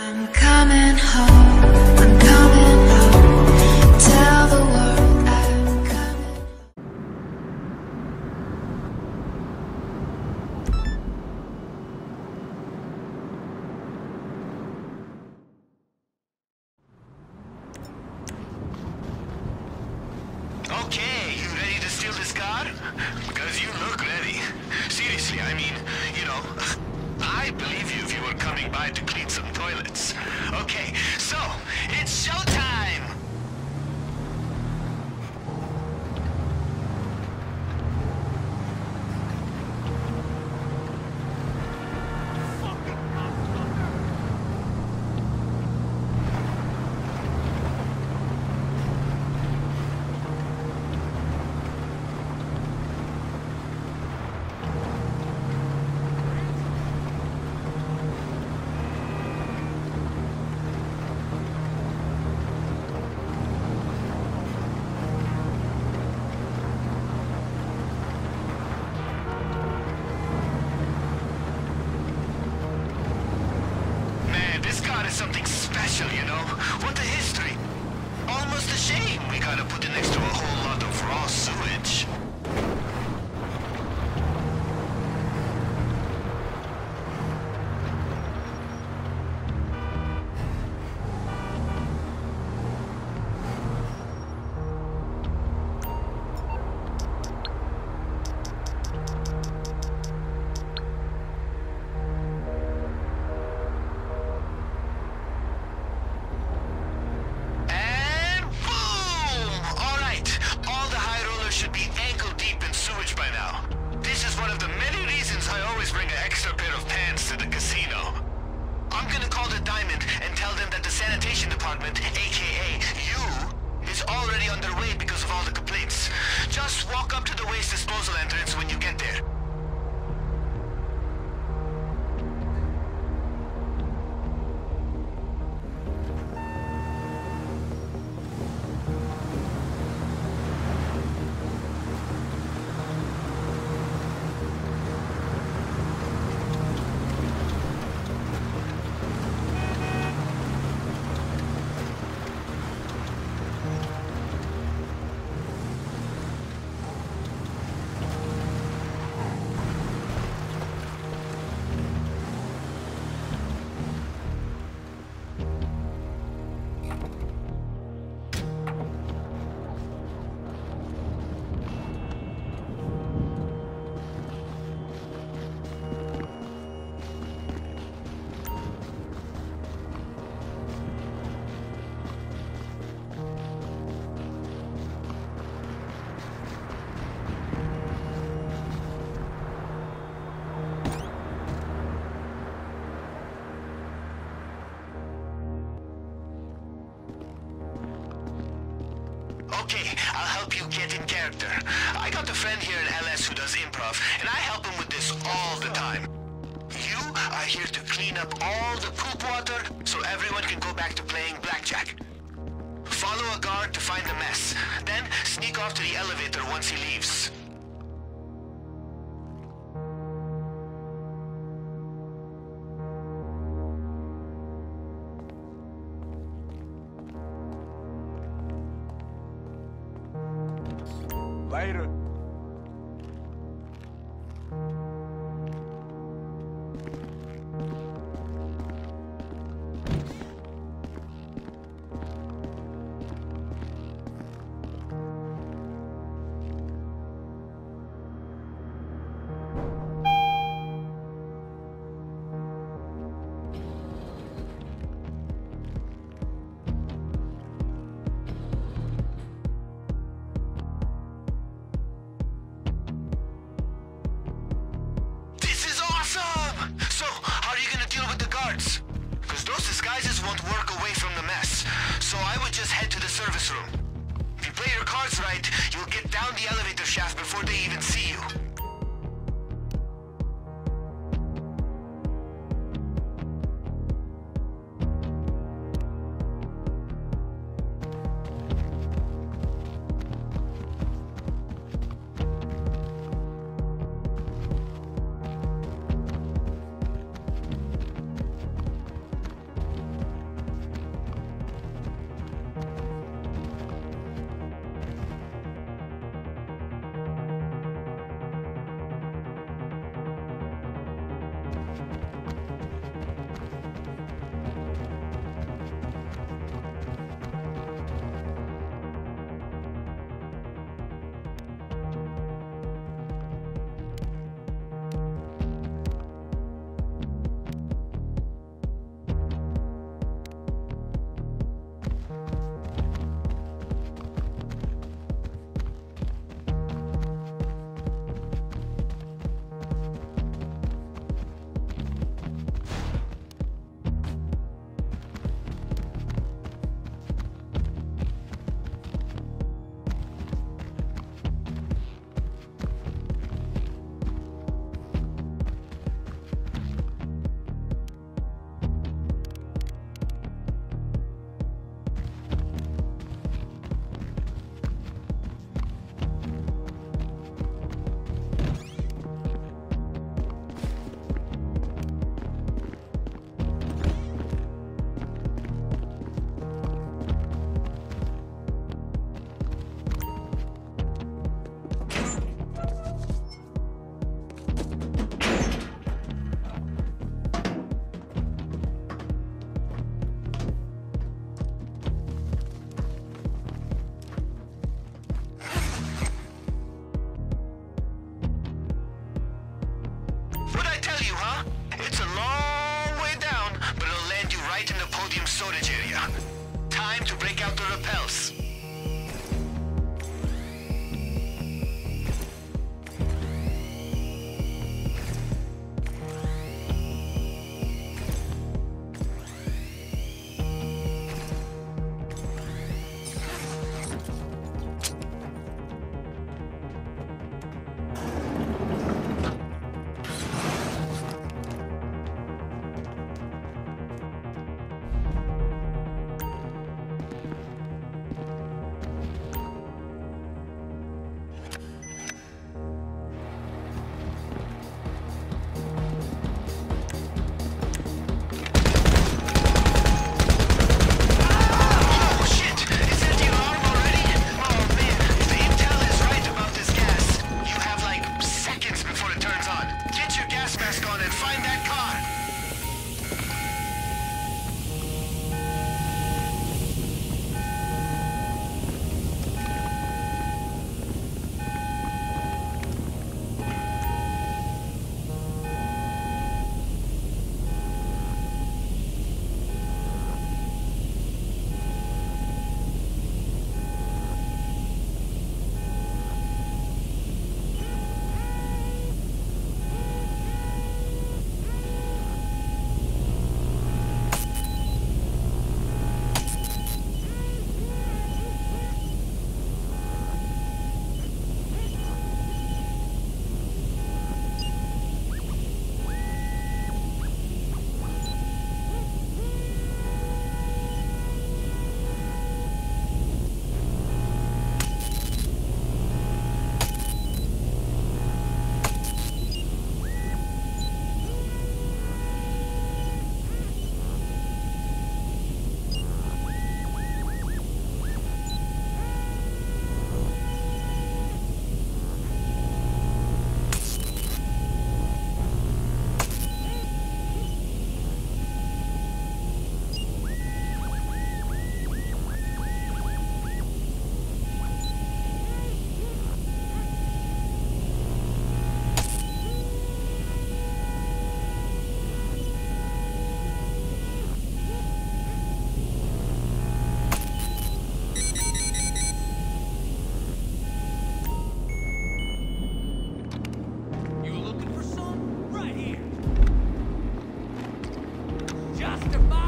I'm coming home, I'm coming home. Tell the world I'm coming. Okay, you ready to steal this car? Because you look ready. Seriously, I mean, you know, I believe you if you were coming by to clean some toilets. Okay, so, it's showtime! Something special, you know? What a history! Almost a shame we gotta put it next to a whole lot of raw sewage. AKA you, is already underway because of all the complaints. Just walk up to the waste disposal entrance when you get there. Okay, I'll help you get in character. I got a friend here in LS who does improv, and I help him with this all the time. You are here to clean up all the poop water so everyone can go back to playing blackjack. Follow a guard to find the mess, then sneak off to the elevator once he leaves. Later. Won't work away from the mess, so I would just head to the service room. If you play your cards right, you'll get down the elevator shaft before they even see you. Dr. Bob.